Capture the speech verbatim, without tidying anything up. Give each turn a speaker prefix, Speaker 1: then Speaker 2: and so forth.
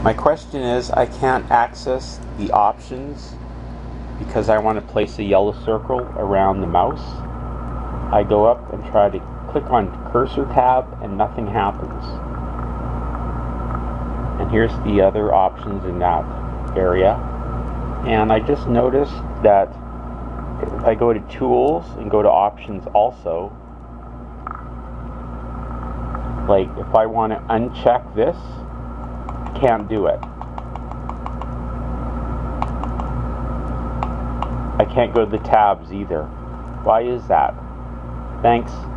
Speaker 1: My question is, I can't access the options because I want to place a yellow circle around the mouse. I go up and try to click on cursor tab and nothing happens. And here's the other options in that area. And I just noticed that if I go to tools and go to options also, like if I want to uncheck this, can't do it. I can't go to the tabs either. Why is that? Thanks.